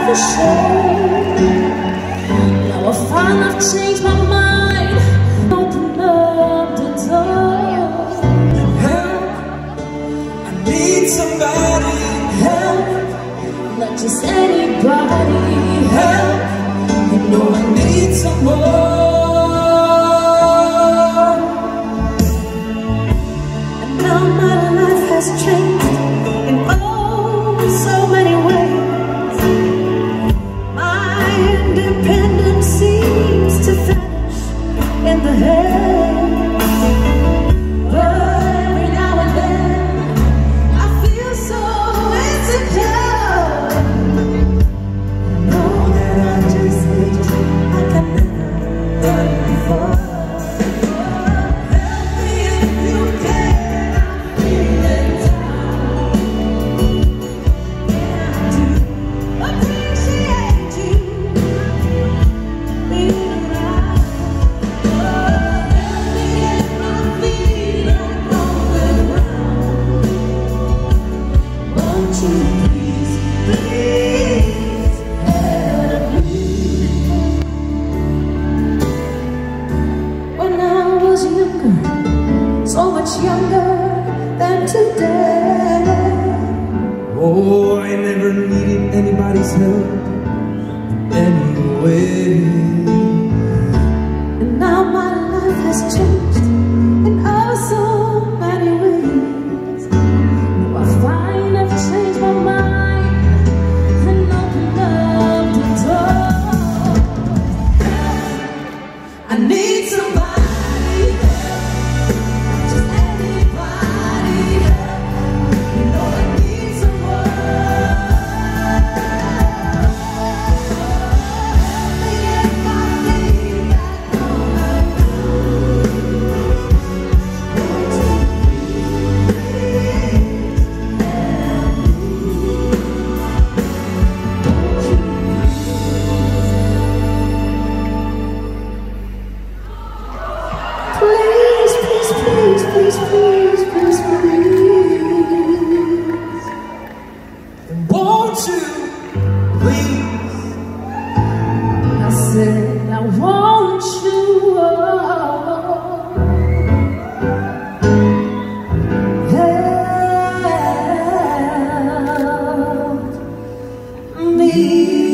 for sure. Now I find I've changed my mind. Open up the door. Help, I need somebody. Help, Not just anybody. help, you know I need someone. And now my life has changed in oh so many ways. My independence seems to vanish in the haze. But every now and then I feel so insecure. I know that I just need you like I never done before. Help me if you can, I'm feeling down. Yeah, I do appreciate you being around. Help me get my feet back on the ground. Won't you please, please help me? When I was younger, so much younger than today, Oh, I never needed anybody's help anyway. and now my life has changed in oh so many ways. Now I find I've changed my mind and opened up the door. I need somebody, just anybody. You know I need someone. Help me get my feet back on the ground. Won't you please help me? Please, please, please, please, please, please, please. And won't you please? I said I want you. Help me.